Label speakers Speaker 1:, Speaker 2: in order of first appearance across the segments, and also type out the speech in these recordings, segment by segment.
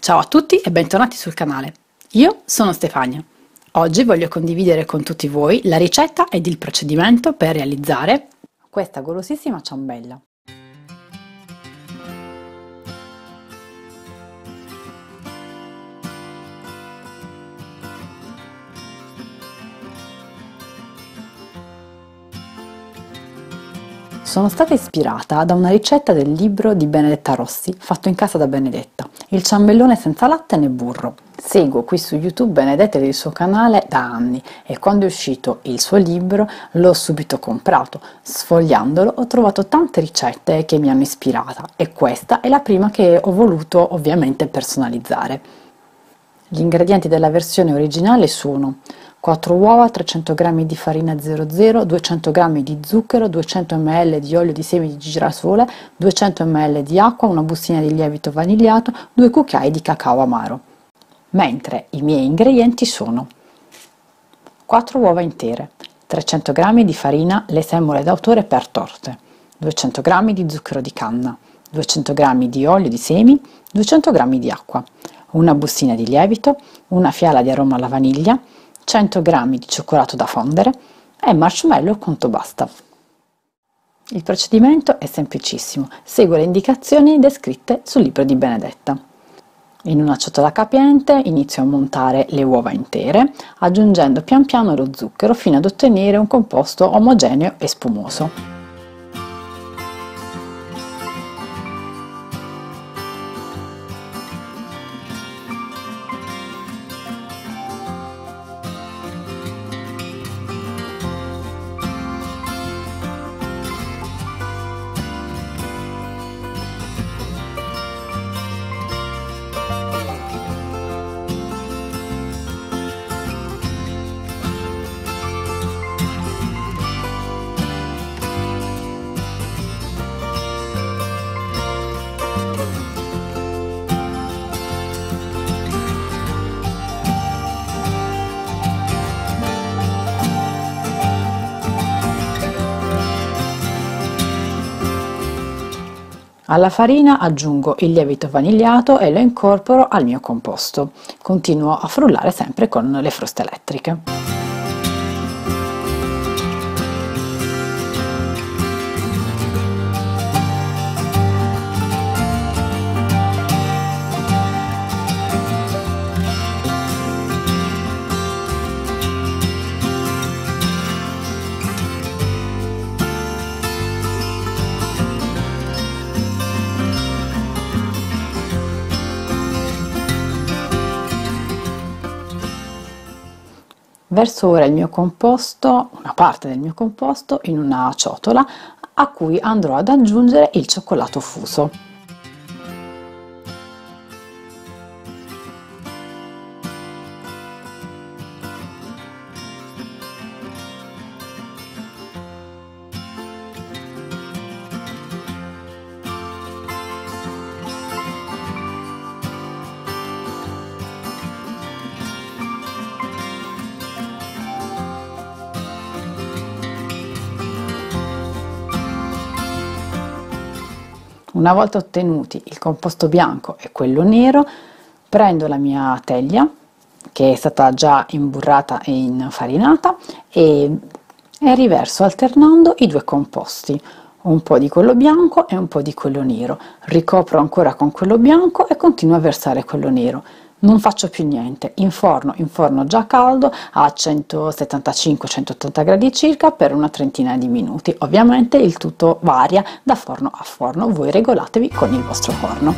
Speaker 1: Ciao a tutti e bentornati sul canale. Io sono Stefania. Oggi voglio condividere con tutti voi la ricetta ed il procedimento per realizzare questa golosissima ciambella. Sono stata ispirata da una ricetta del libro di Benedetta Rossi, fatto in casa da Benedetta, il ciambellone senza latte né burro. Seguo qui su YouTube Benedetta e il suo canale da anni e quando è uscito il suo libro l'ho subito comprato. Sfogliandolo ho trovato tante ricette che mi hanno ispirata e questa è la prima che ho voluto ovviamente personalizzare. Gli ingredienti della versione originale sono 4 uova, 300 g di farina 00, 200 g di zucchero, 200 ml di olio di semi di girasole, 200 ml di acqua, una bustina di lievito vanigliato, 2 cucchiai di cacao amaro. Mentre i miei ingredienti sono 4 uova intere, 300 g di farina le semole d'autore per torte, 200 g di zucchero di canna, 200 g di olio di semi, 200 g di acqua, una bustina di lievito, una fiala di aroma alla vaniglia, 100 g di cioccolato da fondere e marshmallow quanto basta. Il procedimento è semplicissimo, seguo le indicazioni descritte sul libro di Benedetta. In una ciotola capiente inizio a montare le uova intere, aggiungendo pian piano lo zucchero fino ad ottenere un composto omogeneo e spumoso. Alla farina aggiungo il lievito vanigliato e lo incorporo al mio composto. Continuo a frullare sempre con le fruste elettriche. Verso ora il mio composto, una parte del mio composto, in una ciotola a cui andrò ad aggiungere il cioccolato fuso. Una volta ottenuti il composto bianco e quello nero, prendo la mia teglia, che è stata già imburrata e infarinata, e riverso alternando i due composti, un po' di quello bianco e un po' di quello nero. Ricopro ancora con quello bianco e continuo a versare quello nero. Non faccio più niente, in forno già caldo a 175-180 gradi circa per una trentina di minuti. Ovviamente il tutto varia da forno a forno, voi regolatevi con il vostro forno.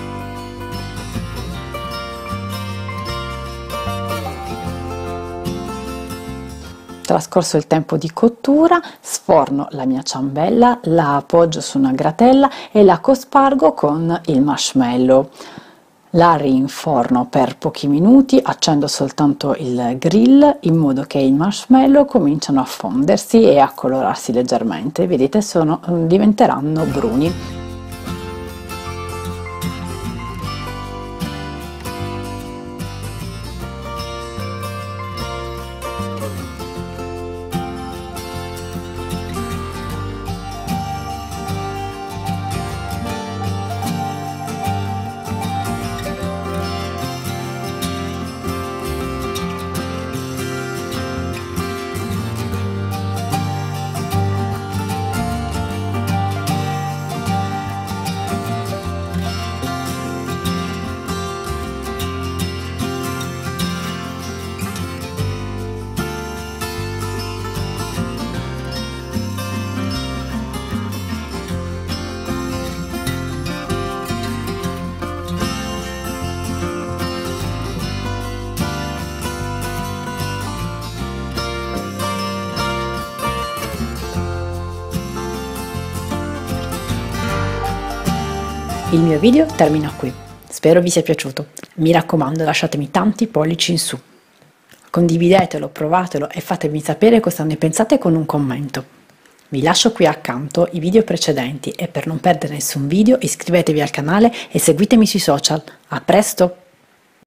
Speaker 1: Trascorso il tempo di cottura, sforno la mia ciambella, la appoggio su una gratella e la cospargo con il marshmallow. La rinforno per pochi minuti, accendo soltanto il grill in modo che i marshmallow cominciano a fondersi e a colorarsi leggermente. Vedete, diventeranno bruni. Il mio video termina qui. Spero vi sia piaciuto. Mi raccomando, lasciatemi tanti pollici in su. Condividetelo, provatelo e fatemi sapere cosa ne pensate con un commento. Vi lascio qui accanto i video precedenti e per non perdere nessun video iscrivetevi al canale e seguitemi sui social. A presto!